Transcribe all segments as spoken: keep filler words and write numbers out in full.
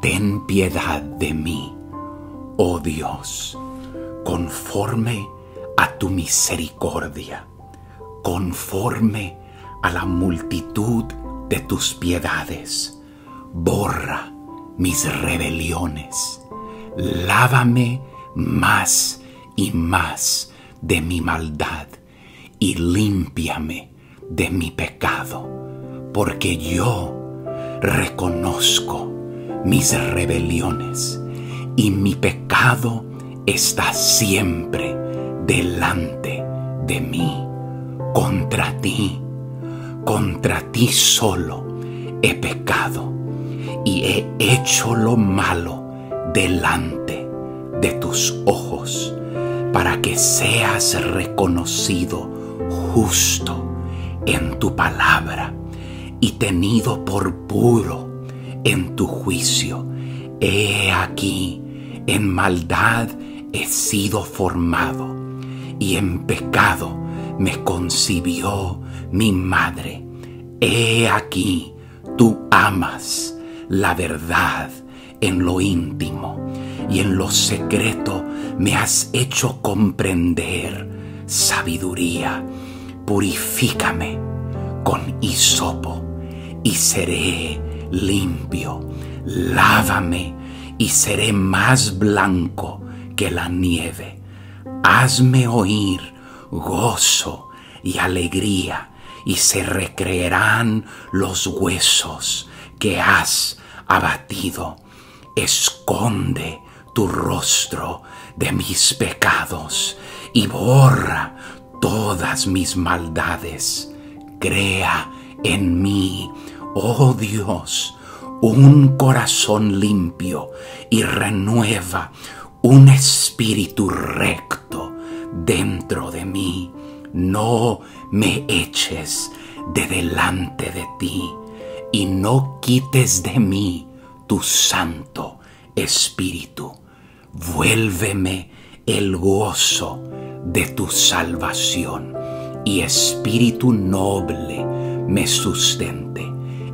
ten piedad de mí, oh Dios, conforme a tu misericordia, conforme a la multitud de tus piedades. Borra mis rebeliones, lávame más y más de mi maldad y límpiame de mi pecado, porque yo reconozco mis rebeliones y mi pecado está siempre delante de mí. Contra ti, contra ti solo he pecado y he hecho lo malo delante de tus ojos, para que seas reconocido justo en tu palabra y tenido por puro en tu juicio. He aquí, en maldad he sido formado, y en pecado me concibió mi madre. He aquí, tú amas la verdad en lo íntimo, y en lo secreto me has hecho comprender sabiduría. Purifícame con hisopo y seré limpio. Lávame y seré más blanco que la nieve. Hazme oír gozo y alegría, y se recrearán los huesos que has abatido. Esconde tu rostro de mis pecados y borra todas mis maldades. Crea en mí, oh Dios, un corazón limpio, y renueva un espíritu recto dentro de mí. No me eches de delante de ti, y no quites de mí tu Santo Espíritu. Vuélveme el gozo de tu salvación, y espíritu noble me sustente.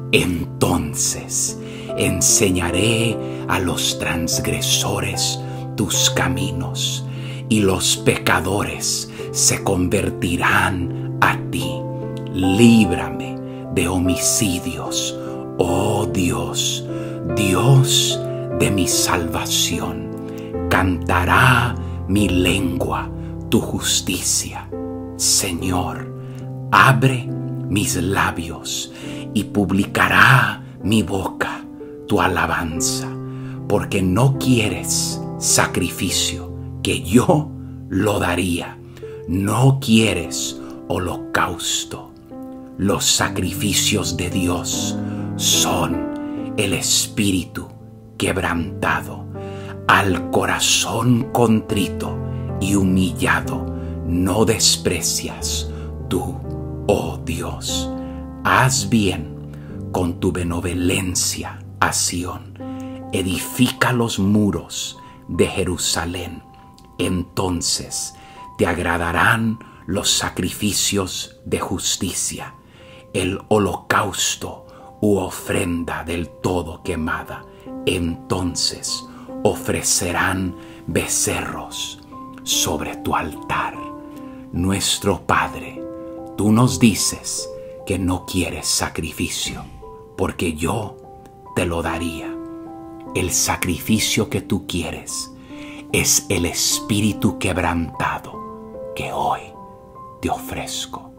Entonces enseñaré a los transgresores tus caminos, y los pecadores se convertirán a ti. Líbrame de homicidios, oh Dios, Dios de mi salvación. Cantará mi lengua tu justicia. Señor, abre mis labios, y publicará mi boca tu alabanza, porque no quieres sacrificio, que yo lo daría. No quieres holocausto. Los sacrificios de Dios son el espíritu quebrantado. Al corazón contrito y humillado no desprecias tú, oh Dios. Haz bien con tu benevolencia a Sión. Edifica los muros de Jerusalén. Entonces te agradarán los sacrificios de justicia, el holocausto u ofrenda del todo quemada. Entonces ofrecerán becerros sobre tu altar. Nuestro Padre, tú nos dices que no quieres sacrificio, porque yo te lo daría. El sacrificio que tú quieres es el espíritu quebrantado que hoy te ofrezco.